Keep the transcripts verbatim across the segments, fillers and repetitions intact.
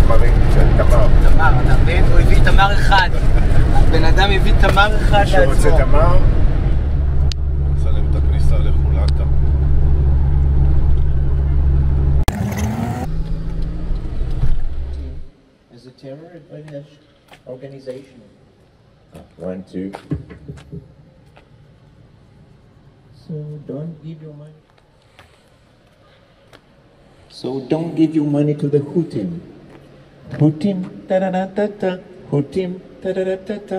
תמרים של תמר. תמר, אתה מבין? הוא הביא תמר אחד. בן אדם הביא תמר אחד לעצמו. שהוא רוצה תמר? נצלם את הכניסה לחולתה. As a terror organization. One, two. So don't give your money. So don't give your money to the Houthim. Houthim, ta-da-da-ta-ta. Houthim, ta-da-da-ta-ta.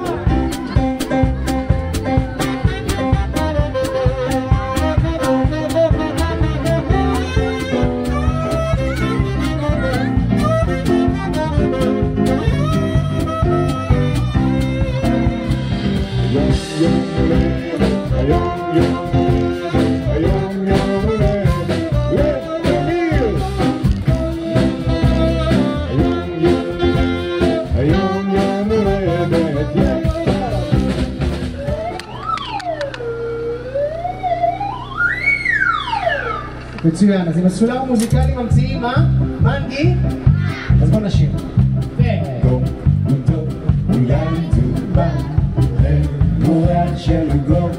מצוין, אז עם הסולם המוזיקלי ממציאים מה? מנגי? אז בוא נשיר. ו... גו, גו, ילדי, בא, מורח של גוק.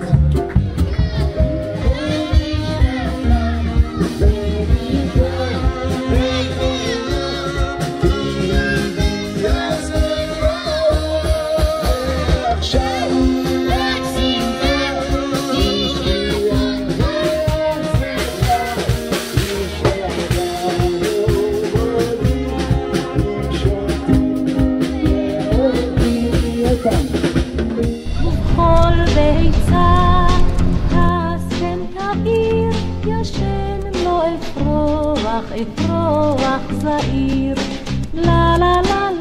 אפרוח זעיר, לה לה לה